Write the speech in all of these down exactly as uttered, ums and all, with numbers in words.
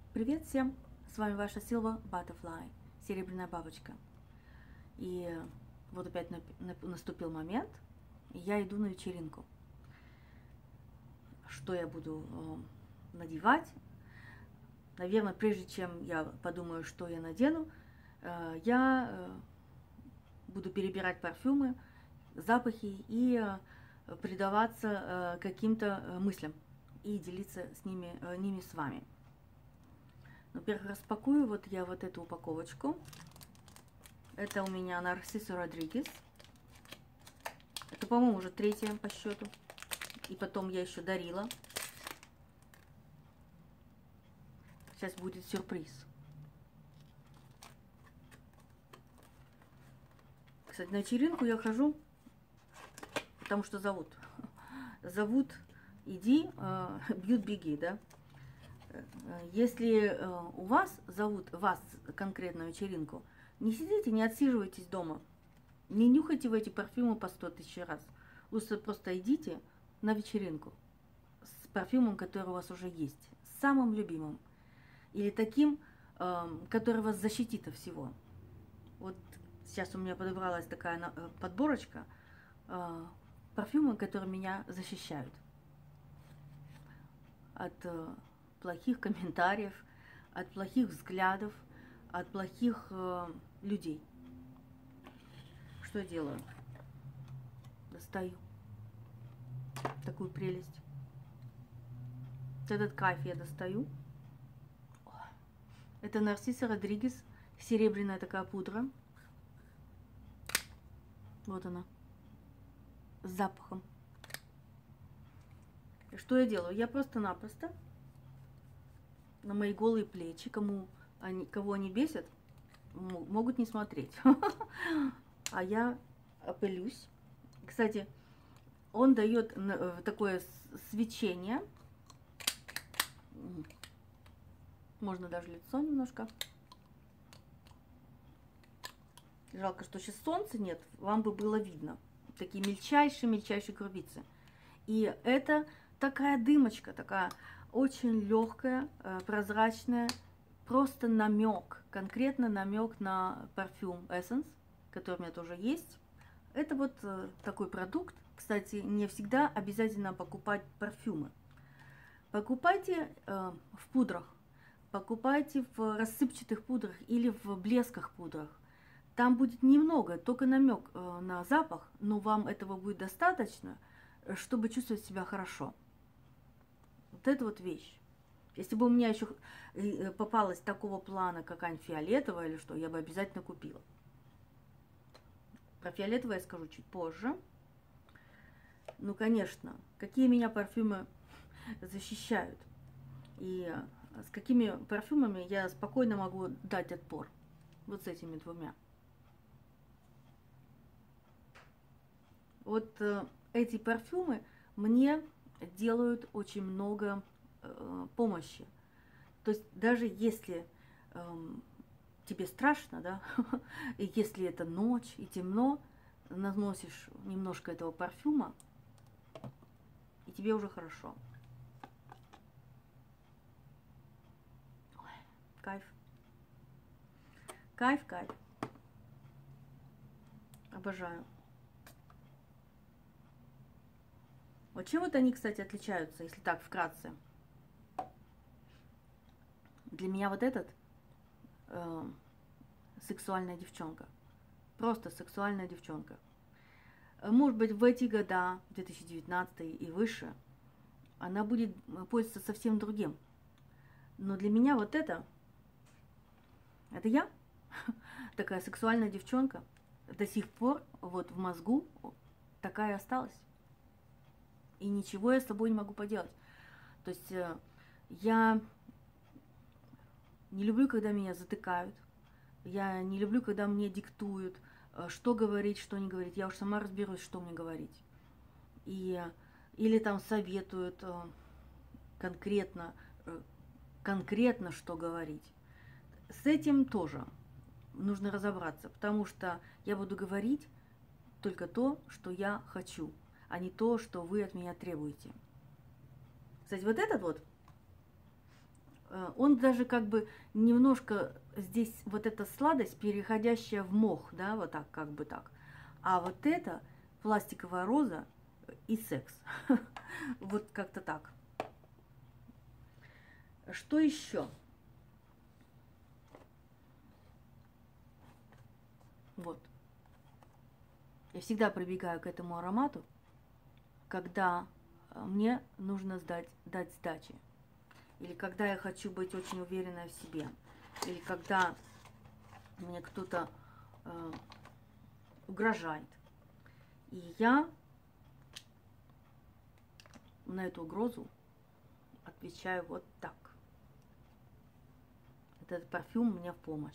Привет всем! С вами ваша Silver Butterfly, серебряная бабочка. И вот опять наступил момент, и я иду на вечеринку. Что я буду э, надевать? Наверное, прежде чем я подумаю, что я надену, э, я э, буду перебирать парфюмы, запахи и э, предаваться э, каким-то э, мыслям и делиться с ними, э, ними с вами. Во-первых, распакую вот я вот эту упаковочку. Это у меня Нарциссо Родригес. Это, по-моему, уже третья по счету. И потом я еще дарила. Сейчас будет сюрприз. Кстати, на вечеринку я хожу, потому что зовут. Зовут, иди, э, бьют, беги, да. Если э, у вас зовут, вас конкретно на вечеринку, не сидите, не отсиживайтесь дома. Не нюхайте в эти парфюмы по сто тысяч раз. Лучше просто идите на вечеринку с парфюмом, который у вас уже есть, с самым любимым. Или таким, э, который вас защитит от всего. Вот сейчас у меня подобралась такая подборочка э, парфюмов, которые меня защищают от э, плохих комментариев, от плохих взглядов, от плохих э, людей. Что я делаю? Достаю такую прелесть. Этот кайф я достаю. Это Нарциссо Родригес, серебряная такая пудра. Вот она, с запахом. И что я делаю? Я просто-напросто на мои голые плечи, кому они, кого они бесят, могут не смотреть. А я опылюсь. Кстати, он дает такое свечение. Можно даже лицо немножко. Жалко, что сейчас солнца нет, вам бы было видно. Такие мельчайшие-мельчайшие крупицы. И это такая дымочка, такая очень легкая, прозрачная, просто намек, конкретно намек на парфюм Essence, который у меня тоже есть. Это вот такой продукт. Кстати, не всегда обязательно покупать парфюмы. Покупайте э, в пудрах, покупайте в рассыпчатых пудрах или в блесках пудрах. Там будет немного, только намек э, на запах, но вам этого будет достаточно, чтобы чувствовать себя хорошо. Вот это вот вещь. Если бы у меня еще попалась такого плана какая-нибудь фиолетовая или что, я бы обязательно купила. Про фиолетовое я скажу чуть позже. Ну, конечно, какие меня парфюмы защищают. И с какими парфюмами я спокойно могу дать отпор. Вот с этими двумя. Вот э, эти парфюмы мне делают очень много э, помощи. То есть даже если э, тебе страшно, да, и если это ночь и темно, наносишь немножко этого парфюма, и тебе уже хорошо. Ой, кайф. Кайф, кайф. Обожаю. Вот чем вот они, кстати, отличаются, если так вкратце? Для меня вот этот э, сексуальная девчонка. Просто сексуальная девчонка. Может быть, в эти года, две тысячи девятнадцатый и выше, она будет пользоваться совсем другим. Но для меня вот это, это я, такая сексуальная девчонка, до сих пор вот в мозгу такая осталась. И ничего я с собой не могу поделать. То есть э, я не люблю, когда меня затыкают. Я не люблю, когда мне диктуют, что говорить, что не говорить. Я уж сама разберусь, что мне говорить. И, или там советуют конкретно, конкретно, что говорить. С этим тоже нужно разобраться, потому что я буду говорить только то, что я хочу, а не то, что вы от меня требуете. Кстати, вот этот вот Э, Он даже как бы немножко здесь вот эта сладость, переходящая в мох, да, вот так, как бы так. А вот это пластиковая роза и секс. Вот как-то так. Что еще? Вот. Я всегда прибегаю к этому аромату, когда э, мне нужно сдать, дать сдачи. Или когда я хочу быть очень уверенной в себе. Или когда мне кто-то э, угрожает. И я на эту угрозу отвечаю вот так. Этот парфюм мне в помощь.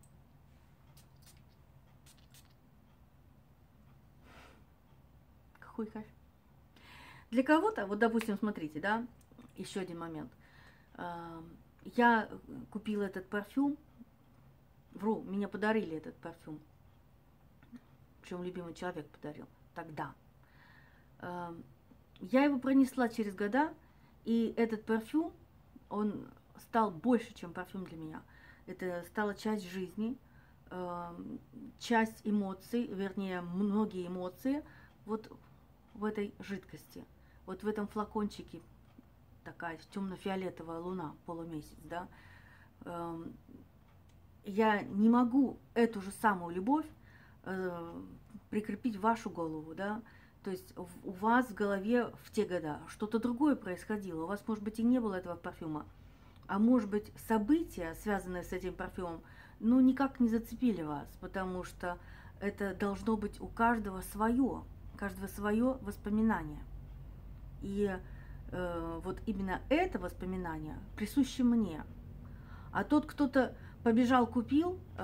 Какой кайф. Для кого-то, вот допустим, смотрите, да, еще один момент. Я купила этот парфюм, вру, меня подарили этот парфюм, причем любимый человек подарил тогда. Я его пронесла через года, и этот парфюм, он стал больше, чем парфюм для меня. Это стала часть жизни, часть эмоций, вернее, многие эмоции вот в этой жидкости, вот в этом флакончике, такая темно-фиолетовая луна, полумесяц, да. Я не могу эту же самую любовь прикрепить в вашу голову, да. То есть у вас в голове в те года что-то другое происходило. У вас, может быть, и не было этого парфюма. А может быть, события, связанные с этим парфюмом, ну, никак не зацепили вас, потому что это должно быть у каждого свое, у каждого свое воспоминание. И э, вот именно это воспоминание присуще мне. А тот кто-то побежал, купил, э,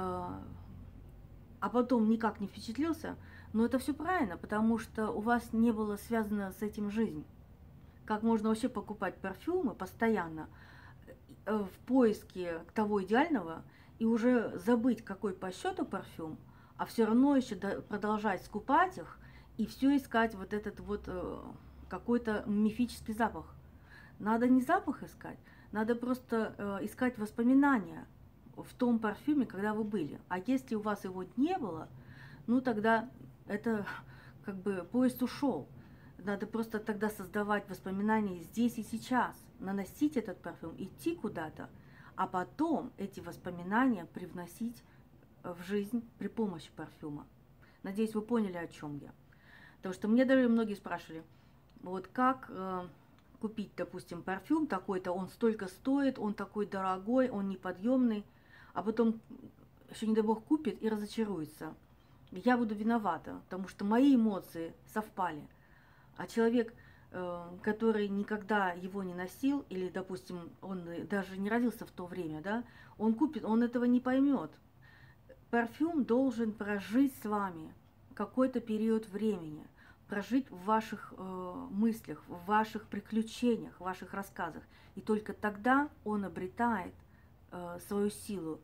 а потом никак не впечатлился, но это все правильно, потому что у вас не было связано с этим жизнь. Как можно вообще покупать парфюмы постоянно в поиске того идеального и уже забыть, какой по счету парфюм, а все равно еще продолжать скупать их и все искать вот этот вот какой-то мифический запах. Надо не запах искать, надо просто искать воспоминания в том парфюме, когда вы были. А если у вас его не было, ну тогда это как бы поезд ушел. Надо просто тогда создавать воспоминания здесь и сейчас, наносить этот парфюм, идти куда-то, а потом эти воспоминания привносить в жизнь при помощи парфюма. Надеюсь, вы поняли, о чем я. Потому что мне даже многие спрашивали, вот как э, купить, допустим, парфюм такой-то, он столько стоит, он такой дорогой, он неподъемный, а потом еще не дай бог купит и разочаруется. Я буду виновата, потому что мои эмоции совпали. А человек, который никогда его не носил, или, допустим, он даже не родился в то время, да, он купит, он этого не поймет. Парфюм должен прожить с вами какой-то период времени, прожить в ваших э, мыслях, в ваших приключениях, в ваших рассказах. И только тогда он обретает э, свою силу.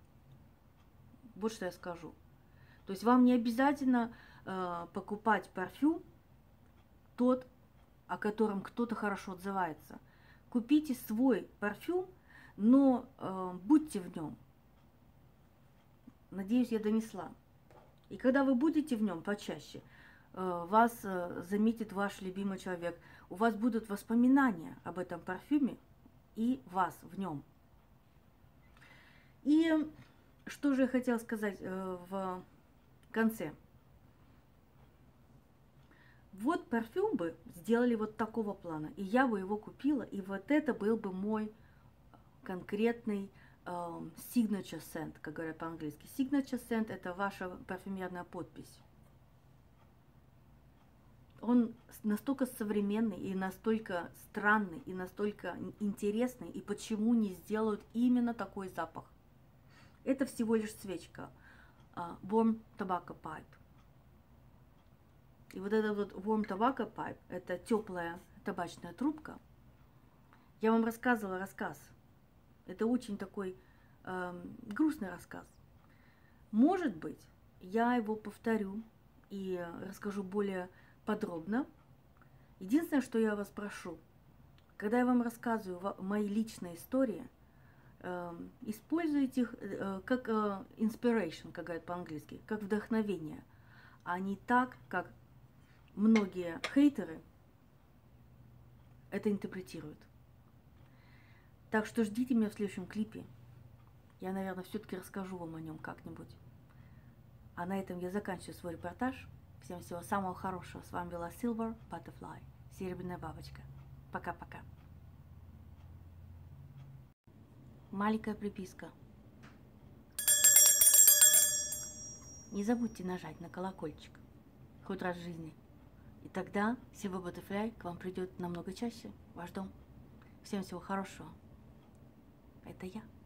Вот что я скажу. То есть вам не обязательно э, покупать парфюм тот, о котором кто-то хорошо отзывается. Купите свой парфюм, но э, будьте в нем. Надеюсь, я донесла. И когда вы будете в нем почаще, э, вас э, заметит ваш любимый человек. У вас будут воспоминания об этом парфюме и вас в нем. И что же я хотела сказать э, в конце. Вот парфюм бы сделали вот такого плана, и я бы его купила, и вот это был бы мой конкретный э, signature scent, как говорят по-английски. Signature scent – это ваша парфюмерная подпись. Он настолько современный и настолько странный, и настолько интересный, и почему не сделают именно такой запах. Это всего лишь свечка, uh, warm tobacco pipe. И вот этот вот warm tobacco pipe, это теплая табачная трубка. Я вам рассказывала рассказ. Это очень такой э, грустный рассказ. Может быть, я его повторю и расскажу более подробно. Единственное, что я вас прошу, когда я вам рассказываю мои личные истории, э, используйте их э, как э, inspiration, как говорят по-английски, как вдохновение, а не так, как многие хейтеры это интерпретируют. Так что ждите меня в следующем клипе. Я, наверное, все-таки расскажу вам о нем как-нибудь. А на этом я заканчиваю свой репортаж. Всем всего самого хорошего. С вами была Silver Butterfly, серебряная бабочка. Пока-пока. Маленькая приписка. Не забудьте нажать на колокольчик хоть раз в жизни. И тогда Silver Butterfly к вам придет намного чаще в ваш дом. Всем всего хорошего. Это я.